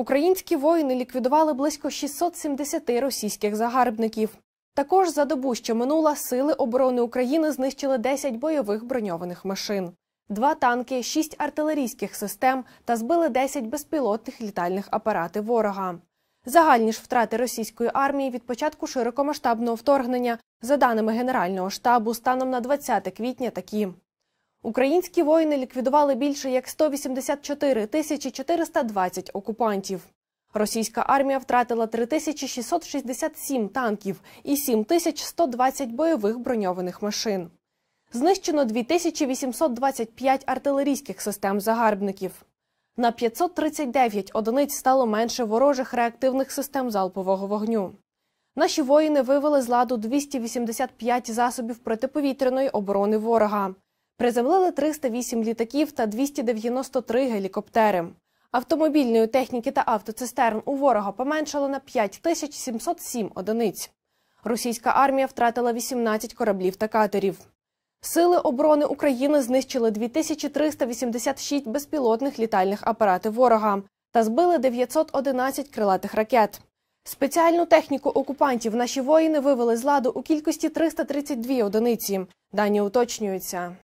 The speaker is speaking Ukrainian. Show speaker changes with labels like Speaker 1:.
Speaker 1: Українські воїни ліквідували близько 670 російських загарбників. Також за добу, що минула, Сили оборони України знищили 10 бойових броньованих машин, 2 танки, 6 артилерійських систем та збили 10 безпілотних літальних апаратів ворога. Загальні ж втрати російської армії від початку широкомасштабного вторгнення, за даними Генерального штабу, станом на 20 квітня такі. Українські воїни ліквідували більше як 184 420 окупантів. Російська армія втратила 3667 танків і 7120 бойових броньованих машин. Знищено 2825 артилерійських систем загарбників. На 539 одиниць стало менше ворожих реактивних систем залпового вогню. Наші воїни вивели з ладу 285 засобів протиповітряної оборони ворога. Приземлили 308 літаків та 293 гелікоптери. Автомобільної техніки та автоцистерн у ворога поменшало на 5707 одиниць. Російська армія втратила 18 кораблів та катерів. Сили оборони України знищили 2386 безпілотних літальних апаратів ворога та збили 911 крилатих ракет. Спеціальну техніку окупантів наші воїни вивели з ладу у кількості 332 одиниці. Дані уточнюються.